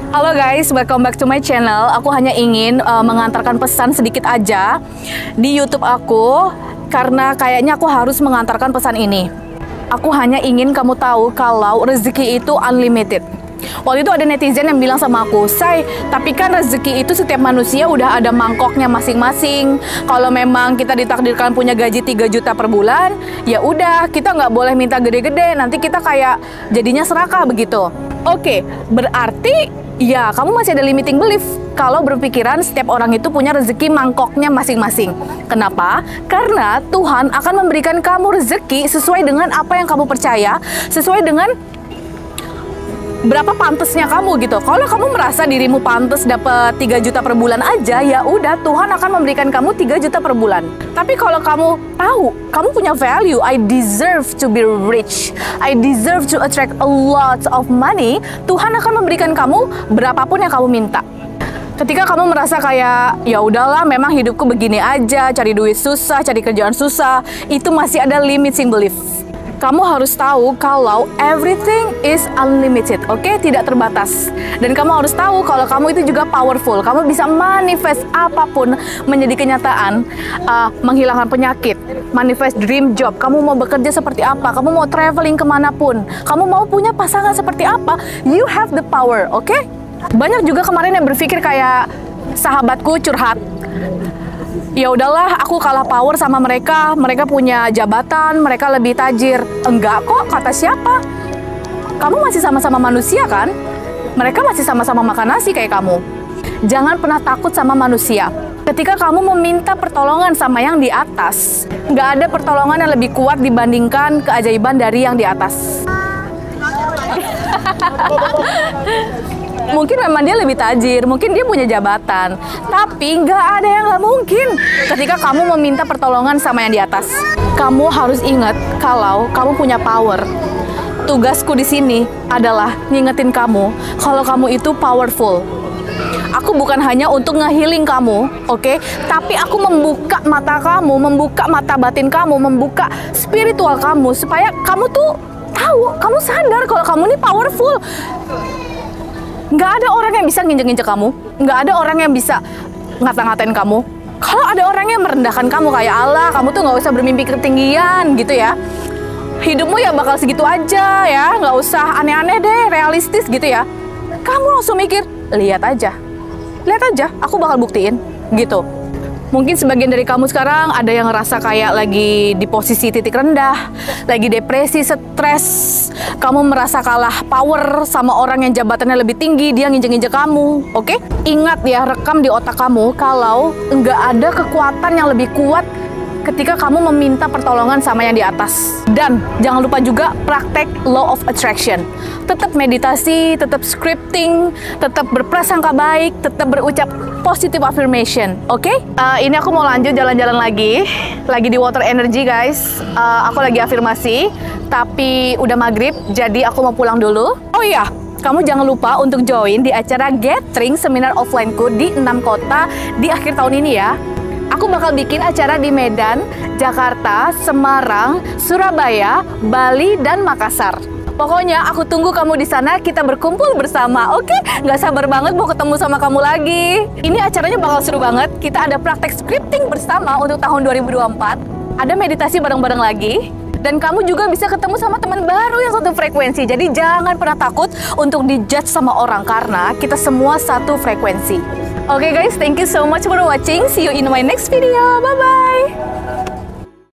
Halo guys, welcome back to my channel. Aku hanya ingin mengantarkan pesan sedikit aja di YouTube aku, karena kayaknya aku harus mengantarkan pesan ini. Aku hanya ingin kamu tahu kalau rezeki itu unlimited. Waktu itu ada netizen yang bilang sama aku, "Say, tapi kan rezeki itu setiap manusia udah ada mangkoknya masing-masing. Kalau memang kita ditakdirkan punya gaji 3 juta per bulan, ya udah, kita nggak boleh minta gede-gede, nanti kita kayak jadinya serakah begitu." Oke, berarti ya kamu masih ada limiting belief kalau berpikiran setiap orang itu punya rezeki mangkoknya masing-masing. Kenapa? Karena Tuhan akan memberikan kamu rezeki sesuai dengan apa yang kamu percaya, sesuai dengan berapa pantasnya kamu gitu. Kalau kamu merasa dirimu pantas dapat 3 juta per bulan aja, ya udah, Tuhan akan memberikan kamu 3 juta per bulan. Tapi kalau kamu tahu, kamu punya value, I deserve to be rich, I deserve to attract a lot of money, Tuhan akan memberikan kamu berapapun yang kamu minta. Ketika kamu merasa kayak, ya udahlah, memang hidupku begini aja, cari duit susah, cari kerjaan susah, itu masih ada limiting belief. Kamu harus tahu kalau everything is unlimited, oke? Tidak terbatas. Dan kamu harus tahu kalau kamu itu juga powerful. Kamu bisa manifest apapun menjadi kenyataan. Menghilangkan penyakit, manifest dream job. Kamu mau bekerja seperti apa? Kamu mau traveling kemanapun? Kamu mau punya pasangan seperti apa? You have the power, oke? Banyak juga kemarin yang berpikir kayak sahabatku curhat, ya udahlah, aku kalah power sama mereka. Mereka punya jabatan, mereka lebih tajir. Enggak kok, kata siapa? Kamu masih sama-sama manusia kan? Mereka masih sama-sama makan nasi kayak kamu. Jangan pernah takut sama manusia. Ketika kamu meminta pertolongan sama yang di atas, nggak ada pertolongan yang lebih kuat dibandingkan keajaiban dari yang di atas. Mungkin memang dia lebih tajir, mungkin dia punya jabatan, tapi nggak ada yang nggak mungkin ketika kamu meminta pertolongan sama yang di atas. Kamu harus ingat kalau kamu punya power. Tugasku di sini adalah ngingetin kamu kalau kamu itu powerful. Aku bukan hanya untuk ngehealing kamu, oke? Tapi aku membuka mata kamu, membuka mata batin kamu, membuka spiritual kamu supaya kamu tuh tahu, kamu sadar kalau kamu ini powerful. Nggak ada orang yang bisa nginjek-nginjek kamu. Nggak ada orang yang bisa ngata-ngatain kamu. Kalau ada orang yang merendahkan kamu kayak, Allah, kamu tuh nggak usah bermimpi ketinggian gitu ya. Hidupmu ya bakal segitu aja ya. Nggak usah aneh-aneh deh, realistis gitu ya. Kamu langsung mikir, lihat aja, aku bakal buktiin gitu. Mungkin sebagian dari kamu sekarang ada yang ngerasa kayak lagi di posisi titik rendah, lagi depresi, stres. Kamu merasa kalah power sama orang yang jabatannya lebih tinggi, dia nginjek-nginjek kamu, oke? Ingat ya, rekam di otak kamu kalau nggak ada kekuatan yang lebih kuat ketika kamu meminta pertolongan sama yang di atas. Dan jangan lupa juga praktek law of attraction. Tetap meditasi, tetap scripting, tetap berprasangka baik, tetap berucap positive affirmation, oke? Ini aku mau lanjut jalan-jalan lagi di water energy guys. Aku lagi afirmasi, tapi udah maghrib, jadi aku mau pulang dulu. Oh iya, kamu jangan lupa untuk join di acara Gathering seminar offline-ku di 6 kota di akhir tahun ini ya. Aku bakal bikin acara di Medan, Jakarta, Semarang, Surabaya, Bali, dan Makassar. Pokoknya aku tunggu kamu di sana, kita berkumpul bersama, oke? Nggak sabar banget mau ketemu sama kamu lagi. Ini acaranya bakal seru banget. Kita ada praktek scripting bersama untuk tahun 2024. Ada meditasi bareng-bareng lagi. Dan kamu juga bisa ketemu sama teman baru yang satu frekuensi. Jadi jangan pernah takut untuk dijudge sama orang, karena kita semua satu frekuensi. Oke guys, thank you so much for watching. See you in my next video. Bye-bye.